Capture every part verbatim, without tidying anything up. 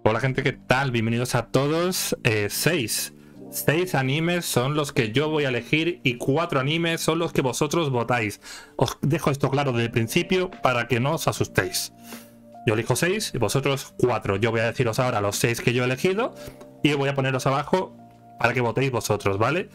Hola gente, ¿qué tal? Bienvenidos a todos. Eh, seis. Seis animes son los que yo voy a elegir y cuatro animes son los que vosotros votáis. Os dejo esto claro desde el principio para que no os asustéis. Yo elijo seis y vosotros cuatro. Yo voy a deciros ahora los seis que yo he elegido y voy a poneros abajo para que votéis vosotros, ¿vale?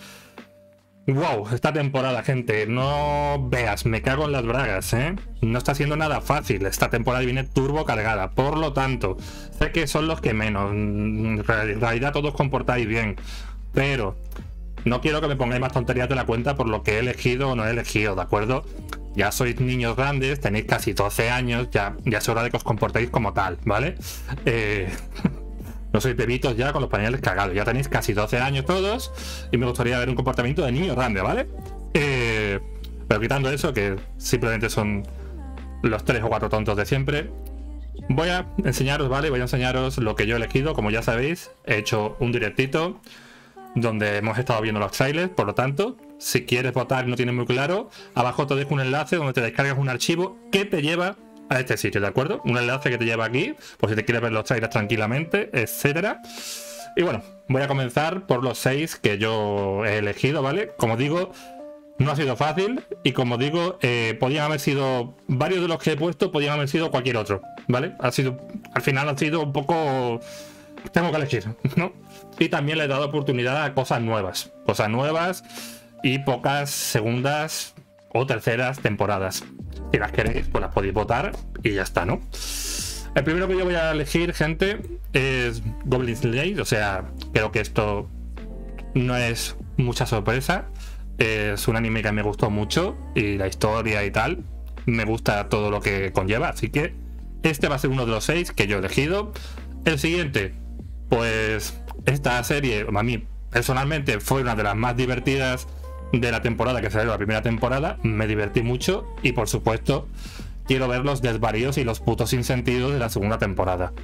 Wow, esta temporada, gente, no veas, me cago en las bragas, ¿eh? No está siendo nada fácil, esta temporada viene turbo cargada, por lo tanto, sé que son los que menos, en realidad todos comportáis bien, pero no quiero que me pongáis más tonterías de la cuenta por lo que he elegido o no he elegido, ¿de acuerdo? Ya sois niños grandes, tenéis casi doce años, ya, ya es hora de que os comportéis como tal, ¿vale? Eh... No sois bebitos ya con los pañales cagados. Ya tenéis casi doce años todos y me gustaría ver un comportamiento de niño grande, ¿vale? Eh, pero quitando eso, que simplemente son los tres o cuatro tontos de siempre, voy a enseñaros, ¿vale? Voy a enseñaros lo que yo he elegido. Como ya sabéis, he hecho un directito donde hemos estado viendo los trailers. Por lo tanto, si quieres votar y no tienes muy claro, abajo te dejo un enlace donde te descargas un archivo que te lleva a este sitio, ¿de acuerdo? Un enlace que te lleva aquí, por si te quieres ver los trailers tranquilamente, etcétera. Y bueno, voy a comenzar por los seis que yo he elegido, ¿vale? Como digo, no ha sido fácil y como digo, eh, podían haber sido, varios de los que he puesto podían haber sido cualquier otro, ¿vale? Ha sido, al final ha sido un poco, tengo que elegir, ¿no? Y también le he dado oportunidad a cosas nuevas, cosas nuevas y pocas segundas o terceras temporadas. Si las queréis, pues las podéis votar y ya está, ¿no? El primero que yo voy a elegir, gente, es Goblin Slayer. O sea, creo que esto no es mucha sorpresa. Es un anime que me gustó mucho y la historia y tal. Me gusta todo lo que conlleva, así que este va a ser uno de los seis que yo he elegido. El siguiente, pues esta serie, a mí personalmente fue una de las más divertidas de la temporada que salió, la primera temporada. Me divertí mucho y por supuesto quiero ver los desvaríos y los putos sinsentidos de la segunda temporada.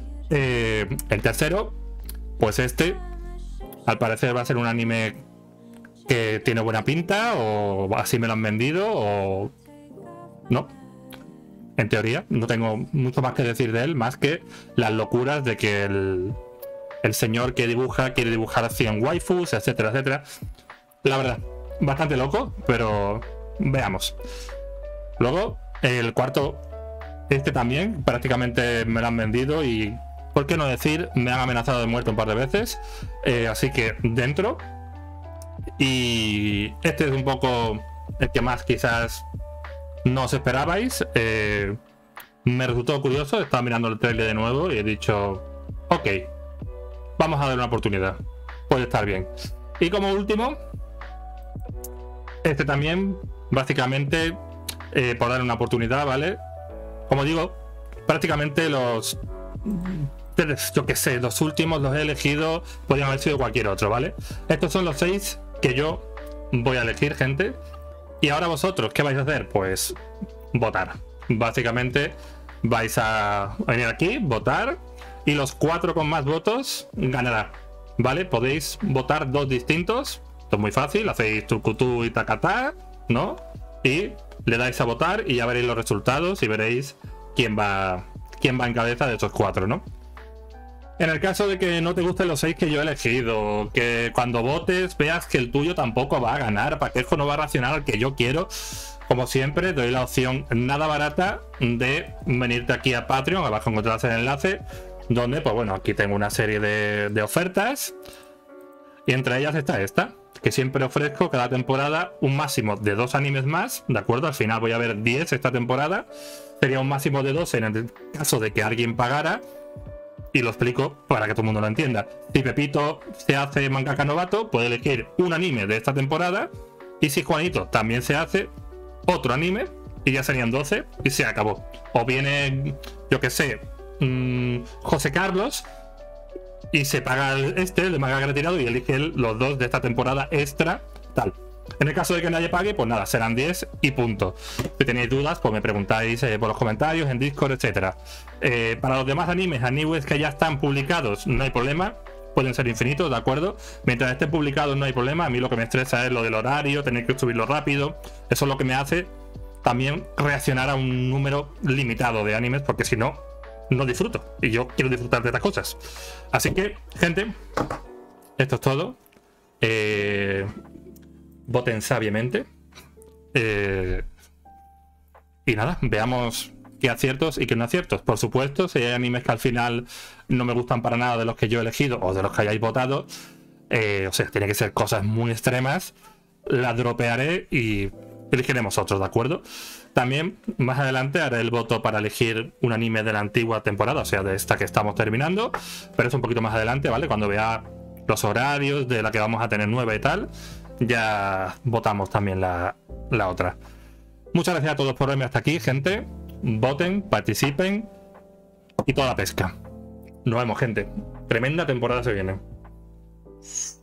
Eh, el tercero, pues este al parecer va a ser un anime que tiene buena pinta, o así me lo han vendido, o no. En teoría no tengo mucho más que decir de él, más que las locuras de que el, el señor que dibuja quiere dibujar cien waifus, etcétera, etcétera. La verdad, bastante loco, pero veamos. Luego, el cuarto, este también, prácticamente me lo han vendido y, ¿por qué no decir? Me han amenazado de muerte un par de veces. Eh, así que dentro. Y este es un poco el que más quizás no os esperabais. Eh, me resultó curioso, estaba mirando el trailer de nuevo y he dicho, ok, vamos a dar una oportunidad. Puede estar bien. Y como último, este también, básicamente, eh, por dar una oportunidad, ¿vale? Como digo, prácticamente los, yo que sé, los últimos los he elegido, podrían haber sido cualquier otro, ¿vale? Estos son los seis que yo voy a elegir, gente. Y ahora vosotros, ¿qué vais a hacer? Pues votar. Básicamente vais a venir aquí, votar, y los cuatro con más votos ganará, ¿vale? Podéis votar dos distintos. Esto es muy fácil, hacéis tucutú y tacatá, ¿no? Y le dais a votar y ya veréis los resultados y veréis quién va, quién va en cabeza de estos cuatro, ¿no? En el caso de que no te gusten los seis que yo he elegido, que cuando votes veas que el tuyo tampoco va a ganar, Paquejo no va a reaccionar al que yo quiero, como siempre, doy la opción nada barata de venirte aquí a Patreon. Abajo encontrarás el enlace, donde, pues bueno, aquí tengo una serie de, de ofertas. Y entre ellas está esta, que siempre ofrezco cada temporada un máximo de dos animes más, ¿de acuerdo? Al final voy a ver diez esta temporada. Sería un máximo de doce en el caso de que alguien pagara. Y lo explico para que todo el mundo lo entienda. Si Pepito se hace mangaka novato, puede elegir un anime de esta temporada. Y si Juanito también se hace otro anime, y ya serían doce y se acabó. O viene, yo que sé, mmm, José Carlos y se paga este, el de manga retirado, y elige los dos de esta temporada extra, tal. En el caso de que nadie pague, pues nada, serán diez y punto. Si tenéis dudas, pues me preguntáis eh, por los comentarios, en Discord, etcétera. Eh, para los demás animes, animes que ya están publicados, no hay problema. Pueden ser infinitos, ¿de acuerdo? Mientras estén publicados no hay problema. A mí lo que me estresa es lo del horario, tener que subirlo rápido. Eso es lo que me hace también reaccionar a un número limitado de animes, porque si no, no disfruto. Y yo quiero disfrutar de estas cosas. Así que, gente, esto es todo. Eh, voten sabiamente. Eh, y nada, veamos qué aciertos y qué no aciertos. Por supuesto, si hay animes que al final no me gustan para nada de los que yo he elegido o de los que hayáis votado, eh, o sea, tiene que ser cosas muy extremas, las dropearé y elegiremos otros, ¿de acuerdo? También más adelante haré el voto para elegir un anime de la antigua temporada, o sea, de esta que estamos terminando, pero es un poquito más adelante, ¿vale? Cuando vea los horarios de la que vamos a tener nueva y tal, ya votamos también la, la otra. Muchas gracias a todos por verme hasta aquí, gente. Voten, participen y toda la pesca. Nos vemos, gente. Tremenda temporada se viene.